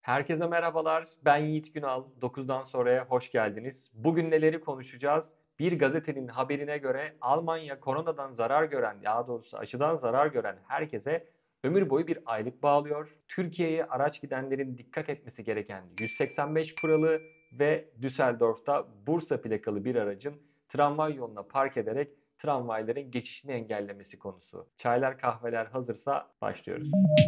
Herkese merhabalar. Ben Yiğit Günal. 9'dan sonraya hoş geldiniz. Bugün neleri konuşacağız? Bir gazetenin haberine göre Almanya koronadan zarar gören, daha doğrusu aşıdan zarar gören herkese ömür boyu bir aylık bağlıyor. Türkiye'ye araç gidenlerin dikkat etmesi gereken 185 kuralı ve Düsseldorf'ta Bursa plakalı bir aracın tramvay yoluna park ederek tramvayların geçişini engellemesi konusu. Çaylar kahveler hazırsa başlıyoruz.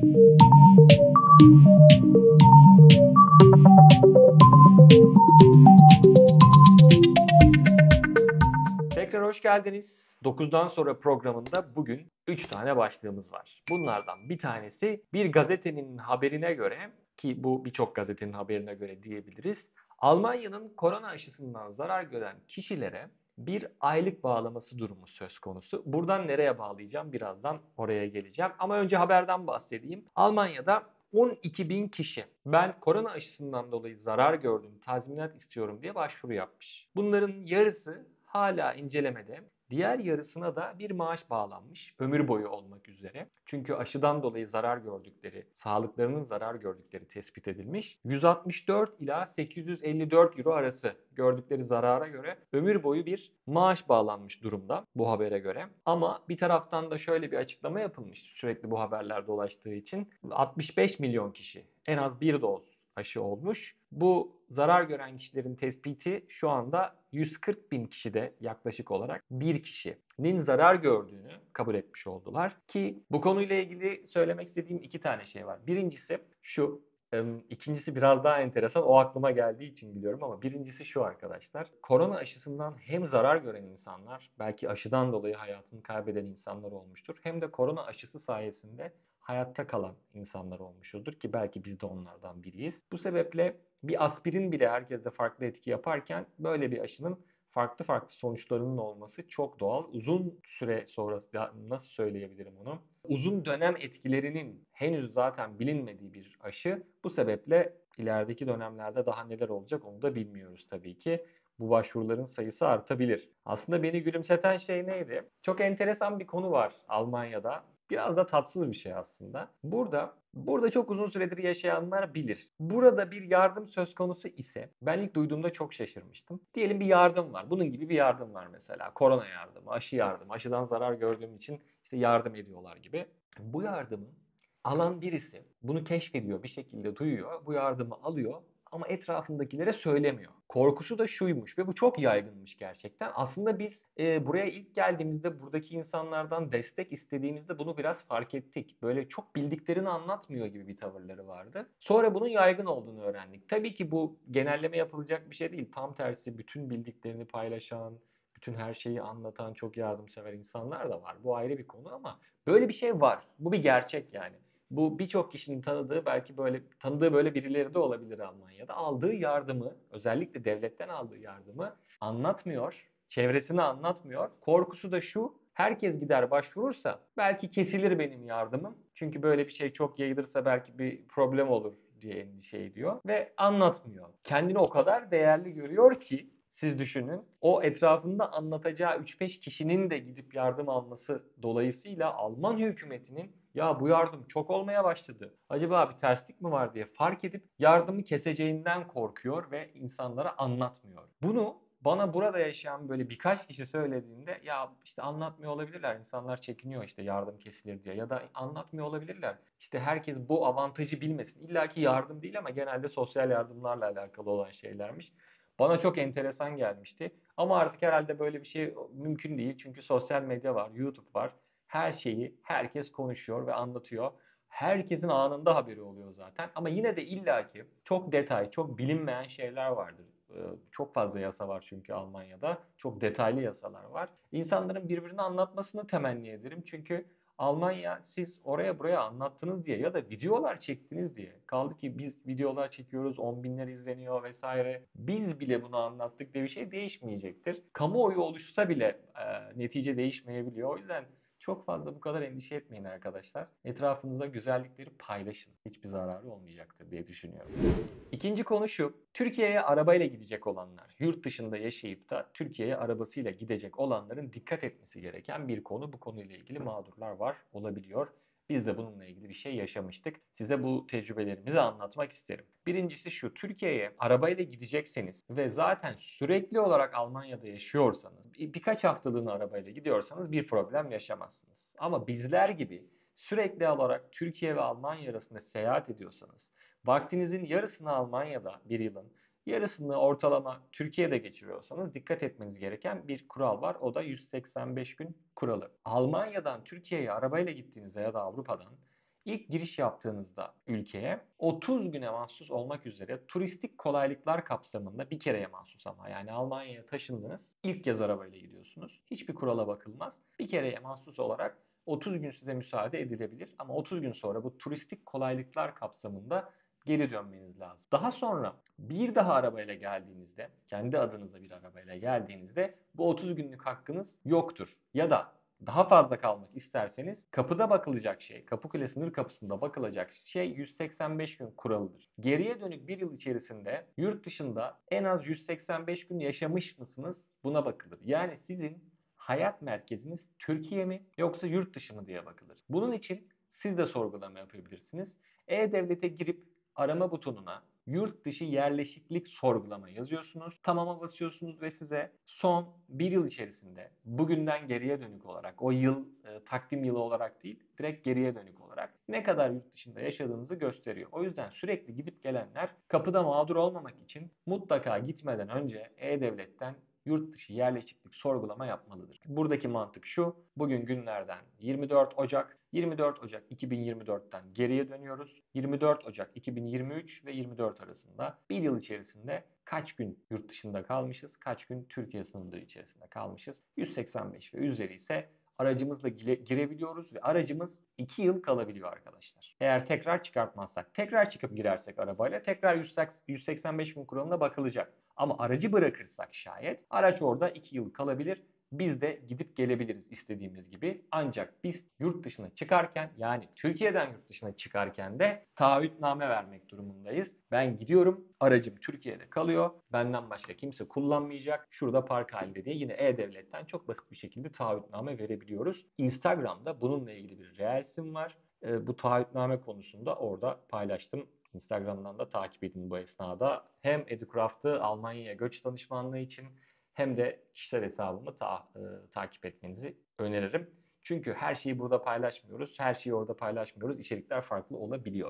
Tekrar hoş geldiniz. 9'dan sonra programında bugün 3 tane başlığımız var. Bunlardan bir tanesi bir gazetenin haberine göre, ki bu birçok gazetenin haberine göre diyebiliriz, Almanya'nın korona aşısından zarar gören kişilere bir aylık bağlaması durumu söz konusu. Buradan nereye bağlayacağım? Birazdan oraya geleceğim. Ama önce haberden bahsedeyim. Almanya'da 12 bin kişi ben korona aşısından dolayı zarar gördüm, tazminat istiyorum diye başvuru yapmış. Bunların yarısı hala incelemede. Diğer yarısına da bir maaş bağlanmış, ömür boyu olmak üzere. Çünkü aşıdan dolayı zarar gördükleri, sağlıklarının zarar gördükleri tespit edilmiş. 164 ila 854 euro arası gördükleri zarara göre ömür boyu bir maaş bağlanmış durumda bu habere göre. Ama bir taraftan da şöyle bir açıklama yapılmış sürekli bu haberler dolaştığı için. 65 milyon kişi en az bir doz aşı olmuş. Bu zarar gören kişilerin tespiti şu anda 140 bin kişide yaklaşık olarak bir kişinin zarar gördüğünü kabul etmiş oldular. Ki bu konuyla ilgili söylemek istediğim iki tane şey var. Birincisi şu, ikincisi biraz daha enteresan. O aklıma geldiği için biliyorum ama birincisi şu arkadaşlar. Korona aşısından hem zarar gören insanlar, belki aşıdan dolayı hayatını kaybeden insanlar olmuştur. Hem de korona aşısı sayesinde hayatta kalan insanlar olmuşuzdur ki belki biz de onlardan biriyiz. Bu sebeple bir aspirin bile herkeste farklı etki yaparken böyle bir aşının farklı farklı sonuçlarının olması çok doğal. Uzun süre sonra nasıl söyleyebilirim onu? Uzun dönem etkilerinin henüz zaten bilinmediği bir aşı. Bu sebeple ilerideki dönemlerde daha neler olacak onu da bilmiyoruz tabii ki. Bu başvuruların sayısı artabilir. Aslında beni gülümseten şey neydi? Çok enteresan bir konu var Almanya'da. Biraz da tatsız bir şey aslında. Burada çok uzun süredir yaşayanlar bilir. Burada bir yardım söz konusu ise ben ilk duyduğumda çok şaşırmıştım. Diyelim bir yardım var. Bunun gibi bir yardım var mesela. Korona yardımı, aşı yardımı. Aşıdan zarar gördüğüm için işte yardım ediyorlar gibi. Bu yardımı alan birisi bunu keşfediyor, bir şekilde duyuyor. Bu yardımı alıyor ama etrafındakilere söylemiyor. Korkusu da şuymuş ve bu çok yaygınmış gerçekten. Aslında biz buraya ilk geldiğimizde buradaki insanlardan destek istediğimizde bunu biraz fark ettik. Böyle çok bildiklerini anlatmıyor gibi bir tavırları vardı. Sonra bunun yaygın olduğunu öğrendik. Tabii ki bu genelleme yapılacak bir şey değil. Tam tersi bütün bildiklerini paylaşan, bütün her şeyi anlatan çok yardımsever insanlar da var. Bu ayrı bir konu ama böyle bir şey var. Bu bir gerçek yani. Bu birçok kişinin tanıdığı böyle birileri de olabilir Almanya'da. Aldığı yardımı, özellikle devletten aldığı yardımı anlatmıyor, çevresine anlatmıyor. Korkusu da şu: herkes gider başvurursa belki kesilir benim yardımım. Çünkü böyle bir şey çok yayılırsa belki bir problem olur diye endişe ediyor ve anlatmıyor. Kendini o kadar değerli görüyor ki siz düşünün. O etrafında anlatacağı 3-5 kişinin de gidip yardım alması dolayısıyla Alman hükümetinin ya bu yardım çok olmaya başladı, acaba bir terslik mi var diye fark edip yardımı keseceğinden korkuyor ve insanlara anlatmıyor. Bunu bana burada yaşayan böyle birkaç kişi söylediğinde ya işte anlatmıyor olabilirler. İnsanlar çekiniyor işte yardım kesilir diye ya da anlatmıyor olabilirler. İşte herkes bu avantajı bilmesin. İlla ki yardım değil ama genelde sosyal yardımlarla alakalı olan şeylermiş. Bana çok enteresan gelmişti. Ama artık herhalde böyle bir şey mümkün değil. Çünkü sosyal medya var, YouTube var. Her şeyi herkes konuşuyor ve anlatıyor. Herkesin anında haberi oluyor zaten. Ama yine de illaki çok detay, çok bilinmeyen şeyler vardır. Çok fazla yasa var çünkü Almanya'da. Çok detaylı yasalar var. İnsanların birbirine anlatmasını temenni ederim. Çünkü Almanya siz oraya buraya anlattınız diye ya da videolar çektiniz diye. Kaldı ki biz videolar çekiyoruz, 10 binler izleniyor vesaire. Biz bile bunu anlattık diye bir şey değişmeyecektir. Kamuoyu oluşsa bile netice değişmeyebiliyor. O yüzden çok fazla bu kadar endişe etmeyin arkadaşlar. Etrafınızda güzellikleri paylaşın. Hiçbir zararı olmayacaktır diye düşünüyorum. İkinci konu şu: Türkiye'ye arabayla gidecek olanlar, yurt dışında yaşayıp da Türkiye'ye arabasıyla gidecek olanların dikkat etmesi gereken bir konu. Bu konuyla ilgili mağdurlar var, olabiliyor. Biz de bununla ilgili bir şey yaşamıştık. Size bu tecrübelerimizi anlatmak isterim. Birincisi şu, Türkiye'ye arabayla gidecekseniz ve zaten sürekli olarak Almanya'da yaşıyorsanız, birkaç haftalığına arabayla gidiyorsanız bir problem yaşamazsınız. Ama bizler gibi sürekli olarak Türkiye ve Almanya arasında seyahat ediyorsanız, vaktinizin yarısını Almanya'da bir yılın, yarısını ortalama Türkiye'de geçiriyorsanız dikkat etmeniz gereken bir kural var. O da 185 gün kuralı. Almanya'dan Türkiye'ye arabayla gittiğinizde ya da Avrupa'dan ilk giriş yaptığınızda ülkeye 30 güne mahsus olmak üzere turistik kolaylıklar kapsamında bir kereye mahsus ama yani Almanya'ya taşındınız, ilk kez arabayla gidiyorsunuz. Hiçbir kurala bakılmaz. Bir kereye mahsus olarak 30 gün size müsaade edilebilir ama 30 gün sonra bu turistik kolaylıklar kapsamında geri dönmeniz lazım. Daha sonra bir daha arabayla geldiğinizde, kendi adınıza bir arabayla geldiğinizde bu 30 günlük hakkınız yoktur. Ya da daha fazla kalmak isterseniz kapıda bakılacak şey, Kapıkule sınır kapısında bakılacak şey 185 gün kuralıdır. Geriye dönük bir yıl içerisinde yurt dışında en az 185 gün yaşamış mısınız? Buna bakılır. Yani sizin hayat merkeziniz Türkiye mi yoksa yurt dışı mı diye bakılır. Bunun için siz de sorgulama yapabilirsiniz. E-Devlet'e girip arama butonuna yurt dışı yerleşiklik sorgulama yazıyorsunuz. Tamam'a basıyorsunuz ve size son bir yıl içerisinde bugünden geriye dönük olarak o yıl takvim yılı olarak değil direkt geriye dönük olarak ne kadar yurt dışında yaşadığınızı gösteriyor. O yüzden sürekli gidip gelenler kapıda mağdur olmamak için mutlaka gitmeden önce E-Devlet'ten yurt dışı yerleşiklik sorgulama yapmalıdır. Buradaki mantık şu, bugün günlerden 24 Ocak, 24 Ocak 2024'ten geriye dönüyoruz. 24 Ocak 2023 ve 24 arasında bir yıl içerisinde kaç gün yurt dışında kalmışız, kaç gün Türkiye sınırları içerisinde kalmışız. 185 ve üzeri ise aracımızla girebiliyoruz ve aracımız 2 yıl kalabiliyor arkadaşlar. Eğer tekrar çıkartmazsak, tekrar çıkıp girersek arabayla tekrar 185 gün kuralına bakılacak. Ama aracı bırakırsak şayet araç orada 2 yıl kalabilir. Biz de gidip gelebiliriz istediğimiz gibi. Ancak biz yurt dışına çıkarken yani Türkiye'den yurt dışına çıkarken de taahhütname vermek durumundayız. Ben gidiyorum, aracım Türkiye'de kalıyor. Benden başka kimse kullanmayacak. Şurada park halinde diye yine E-Devlet'ten çok basit bir şekilde taahhütname verebiliyoruz. Instagram'da bununla ilgili bir reelsim var. Bu taahhütname konusunda orada paylaştım. Instagram'dan da takip edin bu esnada. Hem Educraft'ı Almanya'ya göç danışmanlığı için hem de kişisel hesabımı takip etmenizi öneririm. Çünkü her şeyi burada paylaşmıyoruz. Her şeyi orada paylaşmıyoruz. İçerikler farklı olabiliyor.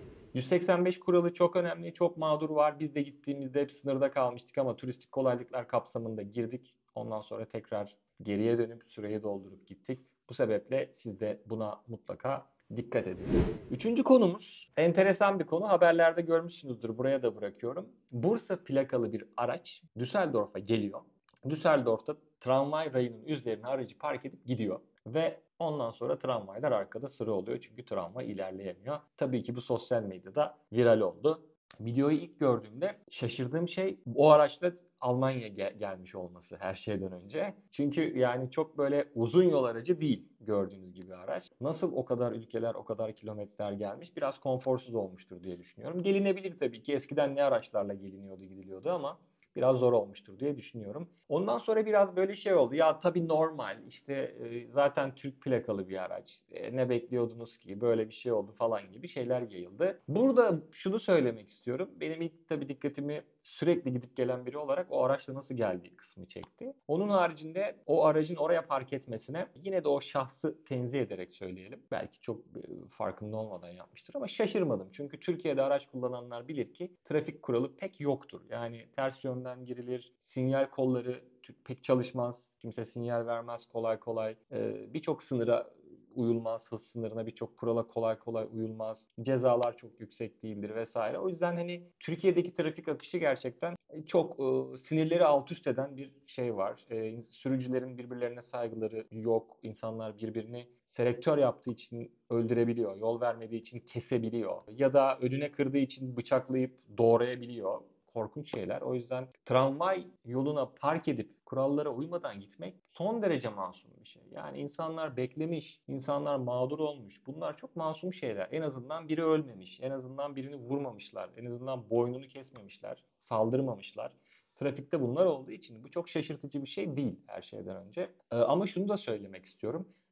185 kuralı çok önemli. Çok mağdur var. Biz de gittiğimizde hep sınırda kalmıştık ama turistik kolaylıklar kapsamında girdik. Ondan sonra tekrar geriye dönüp süreyi doldurup gittik. Bu sebeple siz de buna mutlaka dikkat edin. Üçüncü konumuz enteresan bir konu. Haberlerde görmüşsünüzdür. Buraya da bırakıyorum. Bursa plakalı bir araç Düsseldorf'a geliyor. Düsseldorf'ta tramvay rayının üzerine aracı park edip gidiyor. Ve ondan sonra tramvaylar arkada sıra oluyor çünkü tramvay ilerleyemiyor. Tabii ki bu sosyal medyada viral oldu. Videoyu ilk gördüğümde şaşırdığım şey o araçla Almanya'ya gelmiş olması her şeyden önce. Çünkü yani çok böyle uzun yol aracı değil gördüğünüz gibi araç. Nasıl o kadar ülkeler, o kadar kilometreler gelmiş biraz konforsuz olmuştur diye düşünüyorum. Gelinebilir tabii ki. Eskiden ne araçlarla geliniyordu, gidiliyordu ama biraz zor olmuştur diye düşünüyorum. Ondan sonra biraz böyle şey oldu. Ya tabii normal işte zaten Türk plakalı bir araç. Ne bekliyordunuz ki böyle bir şey oldu falan gibi şeyler yayıldı. Burada şunu söylemek istiyorum. Benim ilk tabii dikkatimi sürekli gidip gelen biri olarak o araçla nasıl geldiği kısmı çekti. Onun haricinde o aracın oraya park etmesine yine de o şahsı tenzih ederek söyleyelim. Belki çok farkında olmadan yapmıştır ama şaşırmadım. Çünkü Türkiye'de araç kullananlar bilir ki trafik kuralı pek yoktur. Yani ters yönden girilir, sinyal kolları pek çalışmaz, kimse sinyal vermez kolay kolay. Birçok sınıra uyulmaz, hız sınırına birçok kurala kolay kolay uyulmaz. Cezalar çok yüksek değildir vesaire. O yüzden hani Türkiye'deki trafik akışı gerçekten çok sinirleri alt üst eden bir şey var. Sürücülerin birbirlerine saygıları yok. İnsanlar birbirini selektör yaptığı için öldürebiliyor. Yol vermediği için kesebiliyor. Ya da önüne kırdığı için bıçaklayıp doğrayabiliyor. Korkunç şeyler. O yüzden tramvay yoluna park edip kurallara uymadan gitmek son derece masum bir şey. Yani insanlar beklemiş, insanlar mağdur olmuş. Bunlar çok masum şeyler. En azından biri ölmemiş, en azından birini vurmamışlar, en azından boynunu kesmemişler, saldırmamışlar. Trafikte bunlar olduğu için bu çok şaşırtıcı bir şey değil her şeyden önce. Ama şunu da söylemek istiyorum.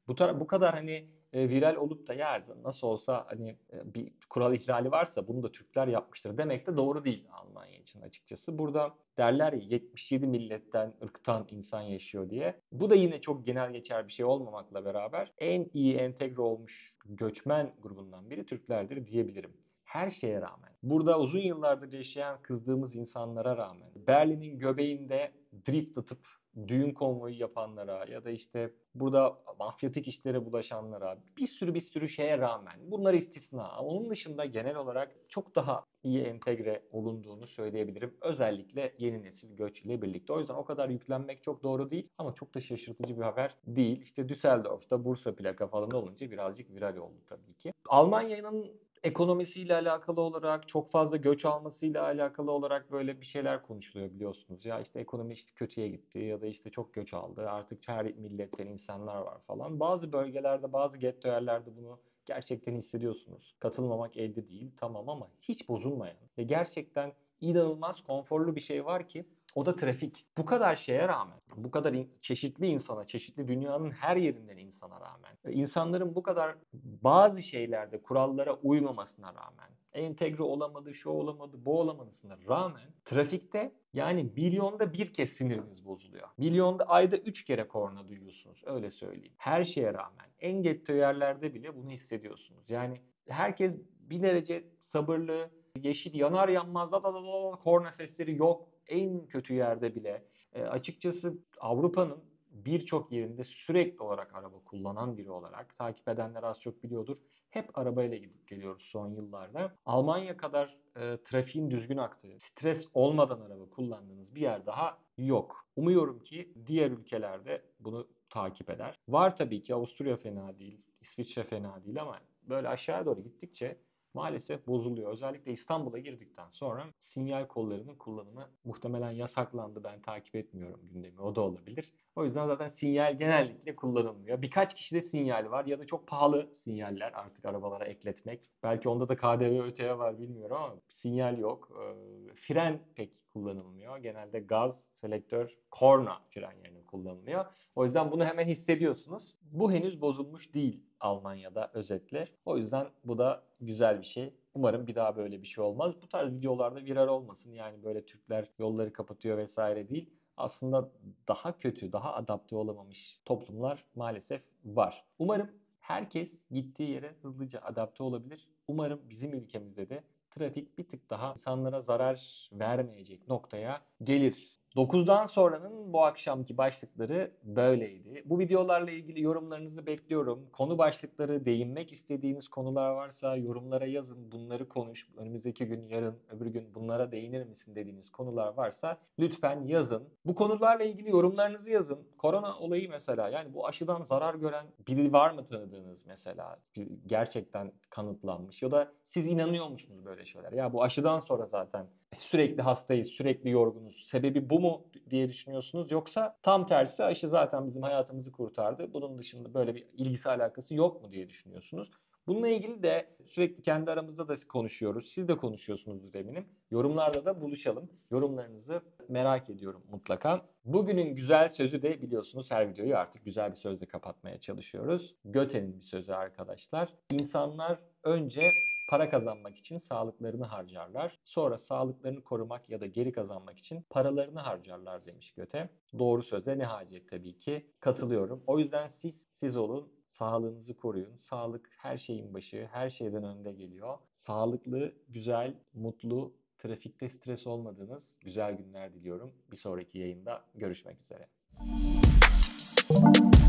Bu kadar hani viral olup da ya nasıl olsa hani bir kural ihlali varsa bunu da Türkler yapmıştır demek de doğru değil Almanya için açıkçası. Burada derler ya 77 milletten, ırktan insan yaşıyor diye. Bu da yine çok genel geçer bir şey olmamakla beraber en iyi entegre olmuş göçmen grubundan biri Türklerdir diyebilirim. Her şeye rağmen, burada uzun yıllardır yaşayan kızdığımız insanlara rağmen, Berlin'in göbeğinde drift atıp düğün konvoyu yapanlara ya da işte burada mafyatik işlere bulaşanlara bir sürü şeye rağmen bunlar istisna. Onun dışında genel olarak çok daha iyi entegre olunduğunu söyleyebilirim. Özellikle yeni nesil göç ile birlikte. O yüzden o kadar yüklenmek çok doğru değil ama çok da şaşırtıcı bir haber değil. İşte Düsseldorf'ta Bursa plaka falan olunca birazcık viral oldu tabii ki. Almanya'nın ekonomisiyle alakalı olarak, çok fazla göç almasıyla alakalı olarak böyle bir şeyler konuşuluyor biliyorsunuz. Ya işte ekonomi işte kötüye gitti ya da işte çok göç aldı. Artık her milletten insanlar var falan. Bazı bölgelerde, bazı getto yerlerde bunu gerçekten hissediyorsunuz. Katılmamak elde değil tamam ama hiç bozulmayan ve gerçekten inanılmaz konforlu bir şey var ki o da trafik. Bu kadar şeye rağmen, bu kadar çeşitli insana, çeşitli dünyanın her yerinden insana rağmen, insanların bu kadar bazı şeylerde kurallara uymamasına rağmen, entegre olamadı, şu olamadı, bu olamadısına rağmen trafikte yani milyonda bir kez siniriniz bozuluyor. Milyonda ayda 3 kere korna duyuyorsunuz. Öyle söyleyeyim. Her şeye rağmen en getto yerlerde bile bunu hissediyorsunuz. Yani herkes bir derece sabırlı, yeşil yanar yanmaz da korna sesleri yok. En kötü yerde bile. Açıkçası Avrupa'nın birçok yerinde sürekli olarak araba kullanan biri olarak takip edenler az çok biliyordur. Hep arabayla gidip geliyoruz son yıllarda. Almanya kadar trafiğin düzgün aktığı, stres olmadan araba kullandığınız bir yer daha yok. Umuyorum ki diğer ülkelerde bunu takip eder. Var tabii ki Avusturya fena değil, İsviçre fena değil ama böyle aşağıya doğru gittikçe maalesef bozuluyor. Özellikle İstanbul'a girdikten sonra sinyal kollarının kullanımı muhtemelen yasaklandı. Ben takip etmiyorum gündemi. O da olabilir. O yüzden zaten sinyal genellikle kullanılmıyor. Birkaç kişide sinyal var ya da çok pahalı sinyaller artık arabalara ekletmek. Belki onda da KDV ÖTV var bilmiyorum ama sinyal yok. Fren pek kullanılmıyor. Genelde gaz, selektör, korna fren yerine kullanılıyor. O yüzden bunu hemen hissediyorsunuz. Bu henüz bozulmuş değil Almanya'da özetle. O yüzden bu da güzel bir şey. Umarım bir daha böyle bir şey olmaz. Bu tarz videolarda viral olmasın. Yani böyle Türkler yolları kapatıyor vesaire değil. Aslında daha kötü, daha adapte olamamış toplumlar maalesef var. Umarım herkes gittiği yere hızlıca adapte olabilir. Umarım bizim ülkemizde de trafik bir tık daha insanlara zarar vermeyecek noktaya gelir. 9'dan sonranın bu akşamki başlıkları böyleydi. Bu videolarla ilgili yorumlarınızı bekliyorum. Konu başlıkları, değinmek istediğiniz konular varsa yorumlara yazın. Bunları konuş. Önümüzdeki gün, yarın, öbür gün bunlara değinir misin dediğiniz konular varsa lütfen yazın. Bu konularla ilgili yorumlarınızı yazın. Korona olayı mesela yani bu aşıdan zarar gören biri var mı tanıdığınız mesela? Gerçekten kanıtlanmış ya da siz inanıyor musunuz böyle şeyler? Ya bu aşıdan sonra zaten sürekli hastayız, sürekli yorgunuz. Sebebi bu mu diye düşünüyorsunuz? Yoksa tam tersi aşı zaten bizim hayatımızı kurtardı. Bunun dışında böyle bir ilgisi alakası yok mu diye düşünüyorsunuz? Bununla ilgili de sürekli kendi aramızda da konuşuyoruz. Siz de konuşuyorsunuzdur eminim. Yorumlarda da buluşalım. Yorumlarınızı merak ediyorum mutlaka. Bugünün güzel sözü de biliyorsunuz her videoyu artık güzel bir sözle kapatmaya çalışıyoruz. Goethe'nin bir sözü arkadaşlar. İnsanlar önce para kazanmak için sağlıklarını harcarlar. Sonra sağlıklarını korumak ya da geri kazanmak için paralarını harcarlar demiş Goethe. Doğru söze ne hacet tabii ki. Katılıyorum. O yüzden siz olun. Sağlığınızı koruyun. Sağlık her şeyin başı, her şeyden önde geliyor. Sağlıklı, güzel, mutlu, trafikte stres olmadığınız güzel günler diliyorum. Bir sonraki yayında görüşmek üzere.